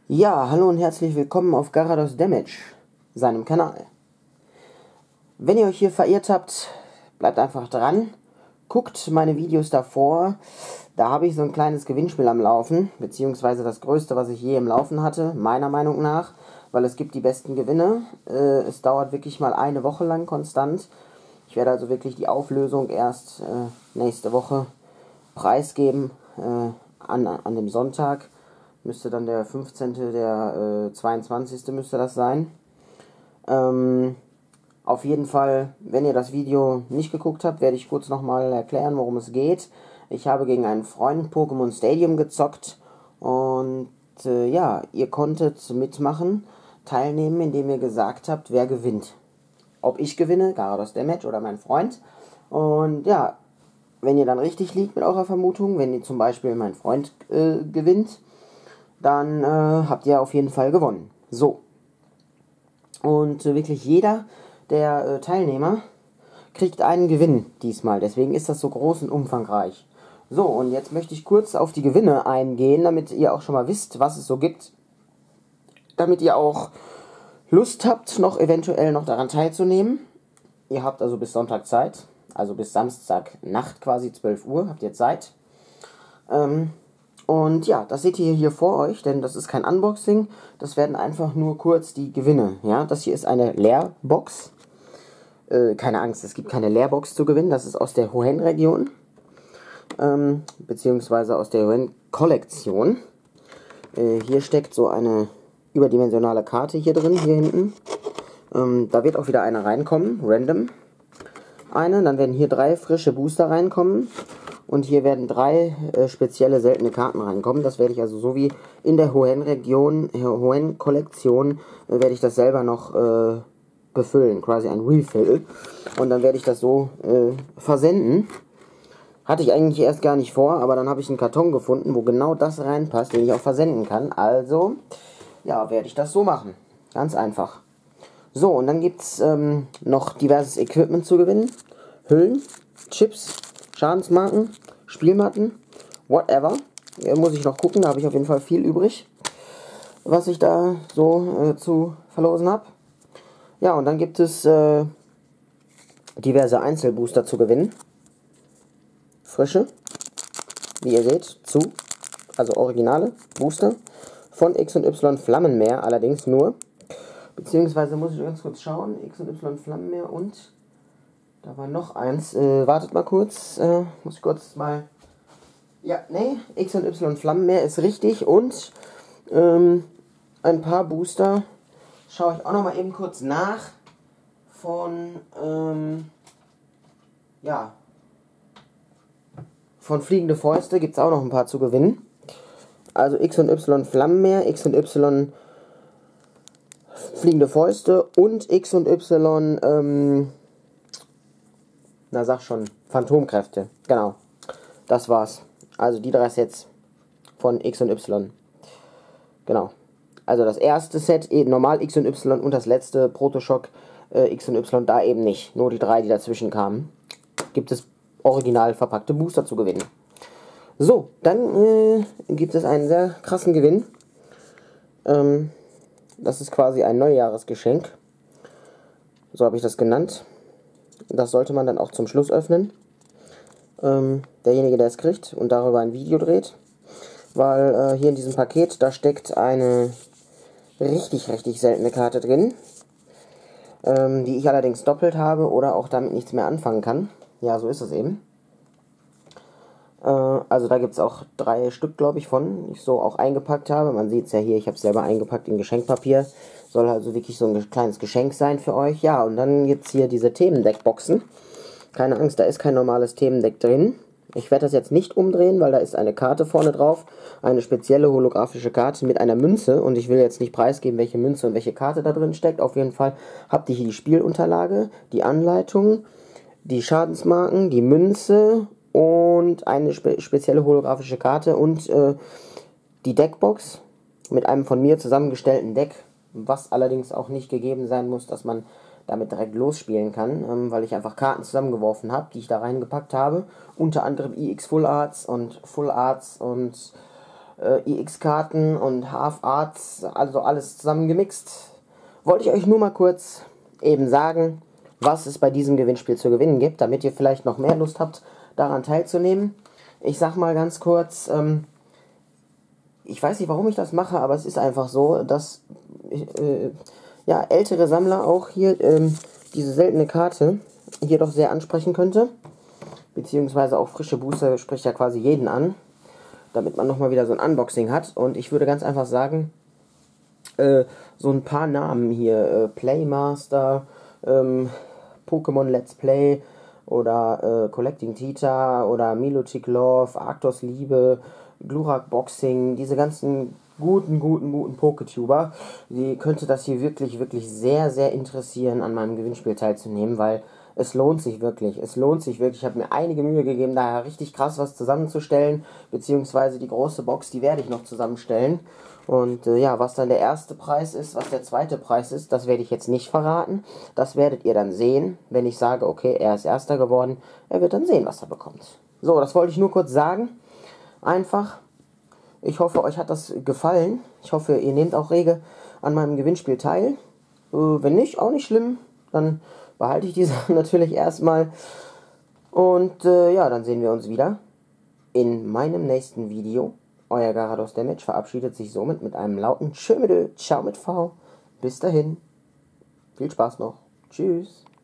Ja, hallo und herzlich willkommen auf Garados Damage, seinem Kanal. Wenn ihr euch hier verirrt habt, bleibt einfach dran, guckt meine Videos davor, da habe ich so ein kleines Gewinnspiel am Laufen, beziehungsweise das größte, was ich je im Laufen hatte, meiner Meinung nach, weil es gibt die besten Gewinne. Es dauert wirklich mal eine Woche lang konstant. Ich werde also wirklich die Auflösung erst nächste Woche preisgeben, an dem Sonntag. Müsste dann der 15., der 22. müsste das sein. Auf jeden Fall, wenn ihr das Video nicht geguckt habt, werde ich kurz nochmal erklären, worum es geht. Ich habe gegen einen Freund Pokémon Stadium gezockt und ja, ihr konntet mitmachen, teilnehmen, indem ihr gesagt habt, wer gewinnt. Ob ich gewinne, Garados Damage oder mein Freund. Und ja, wenn ihr dann richtig liegt mit eurer Vermutung, wenn ihr zum Beispiel mein Freund gewinnt, dann habt ihr auf jeden Fall gewonnen. So. Und wirklich jeder der Teilnehmer kriegt einen Gewinn diesmal. Deswegen ist das so groß und umfangreich. So, und jetzt möchte ich kurz auf die Gewinne eingehen, damit ihr auch schon mal wisst, was es so gibt. Damit ihr auch Lust habt, noch eventuell noch daran teilzunehmen. Ihr habt also bis Sonntag Zeit. Also bis Samstagnacht quasi 12 Uhr habt ihr Zeit. Und ja, das seht ihr hier vor euch, denn das ist kein Unboxing, das werden einfach nur kurz die Gewinne. Ja, das hier ist eine Leerbox. Keine Angst, es gibt keine Leerbox zu gewinnen, das ist aus der Hoenn-Region, beziehungsweise aus der Hoenn-Kollektion. Hier steckt so eine überdimensionale Karte hier drin, hier hinten. Da wird auch wieder eine reinkommen, random. Dann werden hier 3 frische Booster reinkommen. Und hier werden 3 spezielle seltene Karten reinkommen. Das werde ich also so wie in der Hoenn-Region, Hoenn-Kollektion, werde ich das selber noch befüllen. Quasi ein Refill. Und dann werde ich das so versenden. Hatte ich eigentlich erst gar nicht vor, aber dann habe ich einen Karton gefunden, wo genau das reinpasst, den ich auch versenden kann. Also, ja, werde ich das so machen. Ganz einfach. So, und dann gibt es noch diverses Equipment zu gewinnen. Hüllen, Chips, Schadensmarken, Spielmatten, whatever. Muss ich noch gucken, da habe ich auf jeden Fall viel übrig, was ich da so zu verlosen habe. Ja, und dann gibt es diverse Einzelbooster zu gewinnen. Frische, wie ihr seht, also originale Booster von X&Y Flammenmeer, allerdings nur. Beziehungsweise muss ich ganz kurz schauen, X&Y Flammenmeer und da war noch eins. Wartet mal kurz. Muss ich kurz mal. Ja, nee, X&Y Flammenmeer ist richtig. Und ein paar Booster schaue ich auch noch mal eben kurz nach. Von ja, von Fliegende Fäuste gibt es auch noch ein paar zu gewinnen. Also X&Y Flammenmeer, X&Y Fliegende Fäuste und X&Y na sag schon, Phantomkräfte, genau, das war's. Also die 3 Sets von X&Y, genau. Also das erste Set normal X&Y und das letzte Protoshock X&Y da eben nicht. Nur die 3, die dazwischen kamen. Gibt es original verpackte Booster zu gewinnen. So, dann gibt es einen sehr krassen Gewinn. Das ist quasi ein Neujahresgeschenk. So habe ich das genannt. Das sollte man dann auch zum Schluss öffnen. Derjenige, der es kriegt und darüber ein Video dreht. Weil hier in diesem Paket, da steckt eine richtig seltene Karte drin. Die ich allerdings doppelt habe oder auch damit nichts mehr anfangen kann. Ja, so ist es eben. Also da gibt es auch 3 Stück, glaube ich, von, die ich so auch eingepackt habe. Man sieht es ja hier, ich habe es selber eingepackt in Geschenkpapier. Soll also wirklich so ein kleines Geschenk sein für euch. Ja, und dann gibt es hier diese Themendeckboxen. Keine Angst, da ist kein normales Themendeck drin. Ich werde das jetzt nicht umdrehen, weil da ist eine Karte vorne drauf. Eine spezielle holographische Karte mit einer Münze. Und ich will jetzt nicht preisgeben, welche Münze und welche Karte da drin steckt. Auf jeden Fall habt ihr hier die Spielunterlage, die Anleitung, die Schadensmarken, die Münze und eine spezielle holographische Karte und die Deckbox mit einem von mir zusammengestellten Deck, was allerdings auch nicht gegeben sein muss, dass man damit direkt losspielen kann, weil ich einfach Karten zusammengeworfen habe, die ich da reingepackt habe, unter anderem EX Full Arts und EX-Karten und Half Arts, also alles zusammengemixt. Wollte ich euch nur mal kurz eben sagen, was es bei diesem Gewinnspiel zu gewinnen gibt, damit ihr vielleicht noch mehr Lust habt, daran teilzunehmen. Ich sag mal ganz kurz, ich weiß nicht, warum ich das mache, aber es ist einfach so, dass ja, ältere Sammler auch hier diese seltene Karte hier doch sehr ansprechen könnte. Beziehungsweise auch frische Booster spricht ja quasi jeden an, damit man nochmal wieder so ein Unboxing hat. Und ich würde ganz einfach sagen, so ein paar Namen hier, Playmaster, Pokémon Let's Play oder Collecting Tita oder Milotic Love, Arctos Liebe, Glurak Boxing, diese ganzen guten Poketuber, die könnte das hier wirklich sehr, sehr interessieren, an meinem Gewinnspiel teilzunehmen, weil es lohnt sich wirklich. Es lohnt sich wirklich. Ich habe mir einige Mühe gegeben, da richtig krass was zusammenzustellen, beziehungsweise die große Box, die werde ich noch zusammenstellen. Und ja, was dann der erste Preis ist, was der zweite Preis ist, das werde ich jetzt nicht verraten. Das werdet ihr dann sehen, wenn ich sage, okay, er ist Erster geworden. Er wird dann sehen, was er bekommt. So, das wollte ich nur kurz sagen. Einfach. Ich hoffe, euch hat das gefallen. Ich hoffe, ihr nehmt auch rege an meinem Gewinnspiel teil. Wenn nicht, auch nicht schlimm. Dann behalte ich diese natürlich erstmal. Und ja, dann sehen wir uns wieder in meinem nächsten Video. Euer Garados Damage verabschiedet sich somit mit einem lauten Tschö mit Ö, Ciao mit V. Bis dahin. Viel Spaß noch. Tschüss.